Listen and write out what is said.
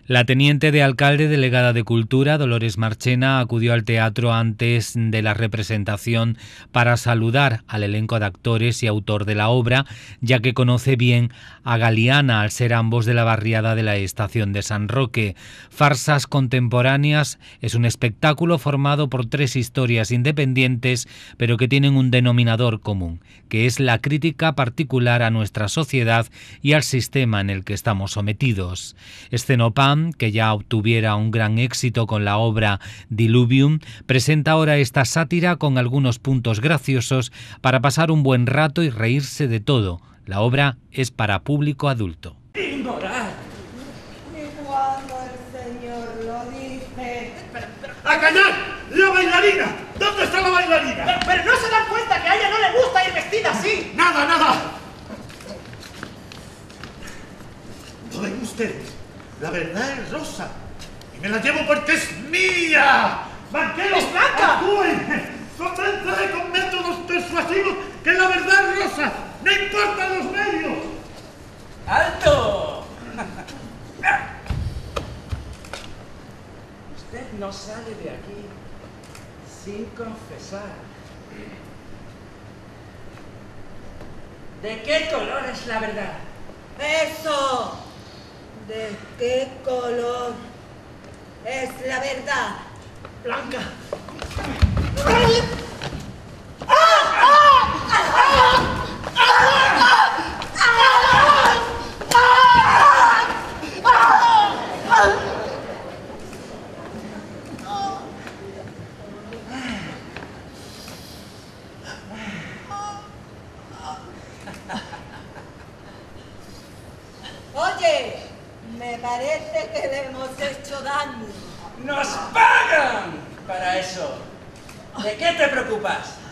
La teniente de alcalde delegada de Cultura, Dolores Marchena, acudió al teatro antes de la representación para saludar al elenco de actores y autor de la obra, ya que conoce bien a Galiana al ser ambos de la barriada de la Estación de San Roque. Farsas contemporáneas es un espectáculo formado por 3 historias independientes, pero que tienen un denominador común, que es la crítica particular a nuestra sociedad y al sistema en el que estamos sometidos. Escenopam, que ya obtuviera un gran éxito con la obra Diluvium, presenta ahora esta sátira con algunos puntos graciosos para pasar un buen rato y reírse de todo. La obra es para público adulto. ¡Inmoral! Ni cuando el Señor lo dice. ¡A callar! ¡La bailarina! ¿Dónde está la bailarina? Pero no se dan cuenta que a ella no le gusta ir vestida así. ¡Nada, nada! ¿No ven ustedes? La verdad es rosa. Y me la llevo porque es mía. ¡Banquero! ¡Es blanca! ¡Actúen! ¡Convénzale con métodos persuasivos que la verdad es rosa! ¡No importan los medios! ¡Alto! Usted no sale de aquí sin confesar. ¿De qué color es la verdad? Eso. ¿De qué color es la verdad? Blanca. Oye, me parece que le hemos hecho daño. ¡Nos pagan para eso! ¿De qué te preocupas?